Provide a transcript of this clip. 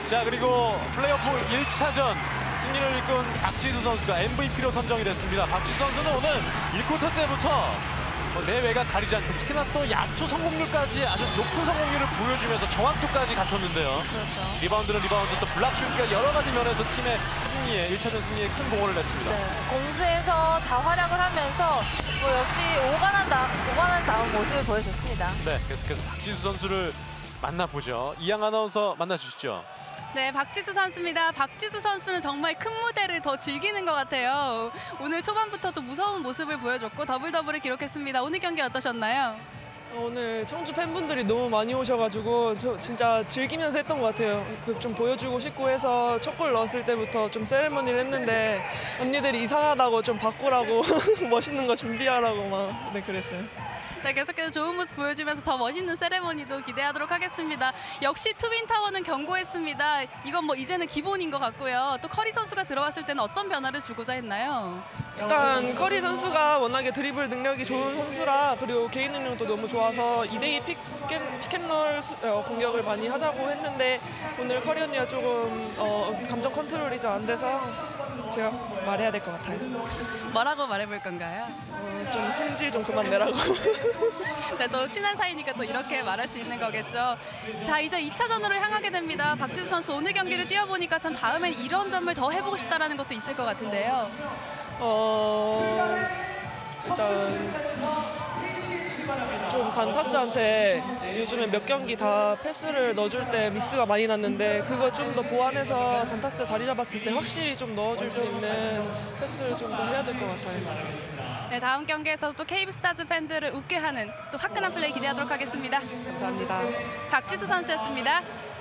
자, 그리고 플레이오프 1차전 승리를 이끈 박지수 선수가 MVP로 선정이 됐습니다. 박지수 선수는 오늘 1쿼터 때부터 내외가 가리지 않고 특히나 또 야투 성공률까지 아주 높은 성공률을 보여주면서 정확도까지 갖췄는데요. 그렇죠. 리바운드는 리바운드, 또 블락슛과 여러 가지 면에서 팀의 승리에 1차전 승리에 큰 공헌을 했습니다. 네, 공주에서 다 활약을 하면서 역시 오가난 다운 모습을 보여줬습니다. 네, 계속해서 박지수 선수를 만나보죠. 이양 아나운서 만나주시죠. 네, 박지수 선수입니다. 박지수 선수는 정말 큰 무대를 더 즐기는 것 같아요. 오늘 초반부터도 무서운 모습을 보여줬고 더블더블을 기록했습니다. 오늘 경기 어떠셨나요? 오늘 청주 팬분들이 너무 많이 오셔가지고 저 진짜 즐기면서 했던 것 같아요. 좀 보여주고 싶고 해서 첫 골 넣었을 때부터 좀 세레머니를 했는데 언니들이 이상하다고 좀 바꾸라고 멋있는 거 준비하라고 막 그랬어요. 네, 계속해서 좋은 모습 보여주면서 더 멋있는 세레머니도 기대하도록 하겠습니다. 역시 트윈타워는 견고했습니다. 이건 이제는 기본인 것 같고요. 또 커리 선수가 들어왔을 때는 어떤 변화를 주고자 했나요? 일단 커리 선수가 워낙에 드리블 능력이 좋은 선수라 그리고 개인 능력도 너무 좋아서 2대2 픽앤롤 공격을 많이 하자고 했는데 오늘 커리 언니가 조금 감정 컨트롤이 좀 안 돼서 제가 말해야 될 것 같아요. 뭐라고 말해볼 건가요? 좀 승질 좀 그만 내라고. 네, 또 친한 사이니까 또 이렇게 말할 수 있는 거겠죠. 자, 이제 2차전으로 향하게 됩니다. 박지수 선수 오늘 경기를 뛰어보니까 전 다음엔 이런 점을 더 해보고 싶다라는 것도 있을 것 같은데요. 일단 좀 단타스한테 요즘에 몇 경기 다 패스를 넣어줄 때 미스가 많이 났는데 그거 좀 더 보완해서 단타스 자리 잡았을 때 확실히 좀 넣어줄 수 있는 패스를 좀 더 해야 될 것 같아요. 네, 다음 경기에서 또 KB스타즈 팬들을 웃게 하는 또 화끈한 플레이 기대하도록 하겠습니다. 감사합니다. 박지수 선수였습니다.